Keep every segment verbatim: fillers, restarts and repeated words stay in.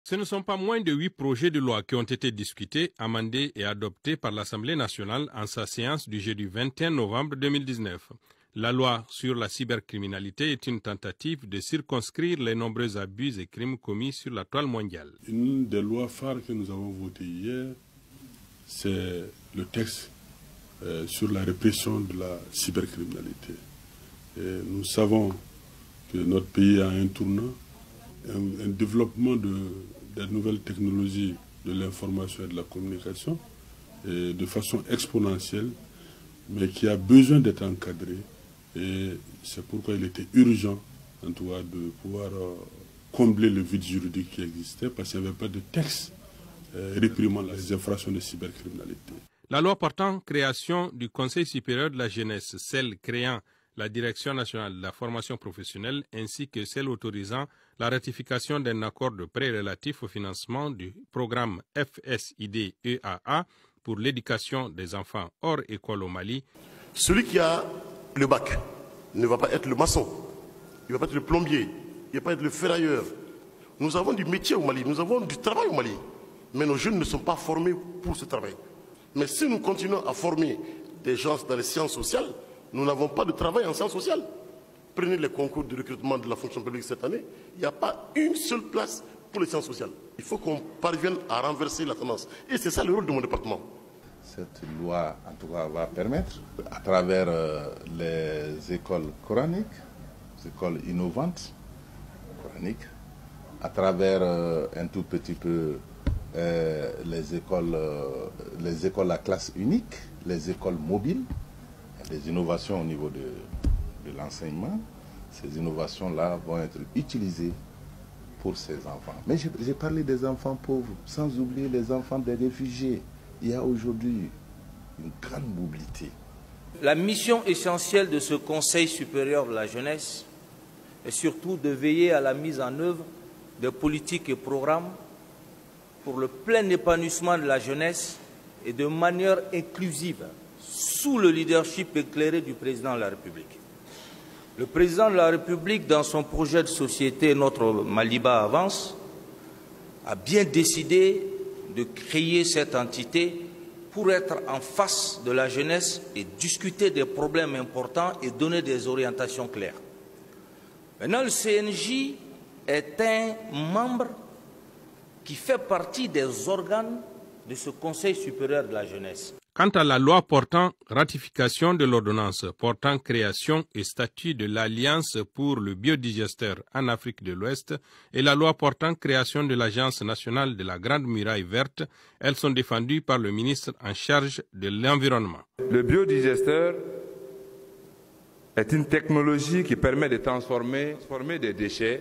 Ce ne sont pas moins de huit projets de loi qui ont été discutés, amendés et adoptés par l'Assemblée nationale en sa séance du jeudi vingt et un novembre deux mille dix-neuf. La loi sur la cybercriminalité est une tentative de circonscrire les nombreux abus et crimes commis sur la toile mondiale. Une des lois phares que nous avons votées hier, c'est le texte euh, sur la répression de la cybercriminalité. Et nous savons que notre pays a un tournant, un, un développement de, des nouvelles technologies de l'information et de la communication et de façon exponentielle, mais qui a besoin d'être encadré. Et c'est pourquoi il était urgent, en tout cas, de pouvoir euh, combler le vide juridique qui existait, parce qu'il n'y avait pas de texte euh, réprimant les infractions de cybercriminalité. La loi portant création du Conseil supérieur de la jeunesse, celle créant la Direction nationale de la formation professionnelle, ainsi que celle autorisant la ratification d'un accord de prêt relatif au financement du programme F S I D E A A pour l'éducation des enfants hors école au Mali. Celui qui a le bac ne va pas être le maçon, il ne va pas être le plombier, il ne va pas être le ferrailleur. Nous avons du métier au Mali, nous avons du travail au Mali, mais nos jeunes ne sont pas formés pour ce travail. Mais si nous continuons à former des gens dans les sciences sociales, nous n'avons pas de travail en sciences sociales. Prenez les concours de recrutement de la fonction publique cette année, il n'y a pas une seule place pour les sciences sociales. Il faut qu'on parvienne à renverser la tendance. Et c'est ça le rôle de mon département. Cette loi, en tout cas, va permettre, à travers euh, les écoles coraniques, les écoles innovantes coraniques, à travers euh, un tout petit peu euh, les écoles, euh, les écoles à classe unique, les écoles mobiles, les innovations au niveau de, de l'enseignement. Ces innovations-là vont être utilisées pour ces enfants. Mais j'ai parlé des enfants pauvres, sans oublier les enfants des réfugiés. Il y a aujourd'hui une grande mobilité. La mission essentielle de ce Conseil supérieur de la jeunesse est surtout de veiller à la mise en œuvre de politiques et programmes pour le plein épanouissement de la jeunesse et de manière inclusive, sous le leadership éclairé du président de la République. Le président de la République, dans son projet de société Notre Maliba Avance, a bien décidé de créer cette entité pour être en face de la jeunesse et discuter des problèmes importants et donner des orientations claires. Maintenant, le C N J est un membre qui fait partie des organes de ce Conseil supérieur de la jeunesse. Quant à la loi portant ratification de l'ordonnance portant création et statut de l'Alliance pour le biodigesteur en Afrique de l'Ouest et la loi portant création de l'Agence nationale de la Grande Muraille verte, elles sont défendues par le ministre en charge de l'Environnement. Le biodigesteur est une technologie qui permet de transformer, transformer des déchets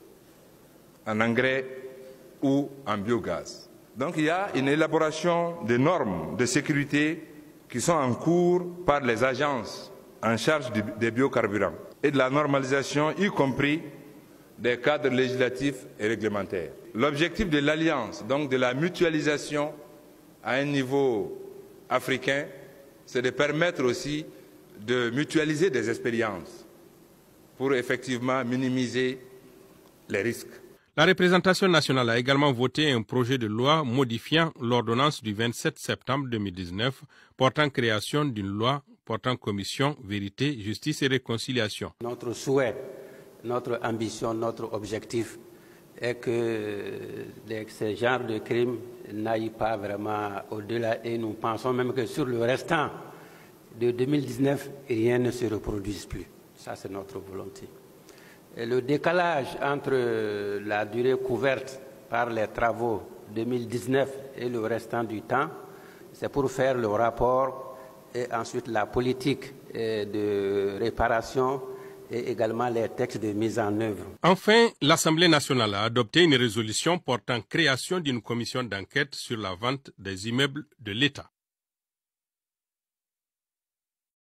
en engrais ou en biogaz. Donc il y a une élaboration de normes de sécurité qui sont en cours par les agences en charge des biocarburants et de la normalisation, y compris des cadres législatifs et réglementaires. L'objectif de l'Alliance, donc de la mutualisation à un niveau africain, c'est de permettre aussi de mutualiser des expériences pour effectivement minimiser les risques. La représentation nationale a également voté un projet de loi modifiant l'ordonnance du vingt-sept septembre deux mille dix-neuf portant création d'une loi portant commission, vérité, justice et réconciliation. Notre souhait, notre ambition, notre objectif est que ce genre de crimes n'aille pas vraiment au-delà et nous pensons même que sur le restant de deux mille dix-neuf, rien ne se reproduise plus. Ça, c'est notre volonté. Et le décalage entre la durée couverte par les travaux deux mille dix-neuf et le restant du temps, c'est pour faire le rapport et ensuite la politique de réparation et également les textes de mise en œuvre. Enfin, l'Assemblée nationale a adopté une résolution portant création d'une commission d'enquête sur la vente des immeubles de l'État.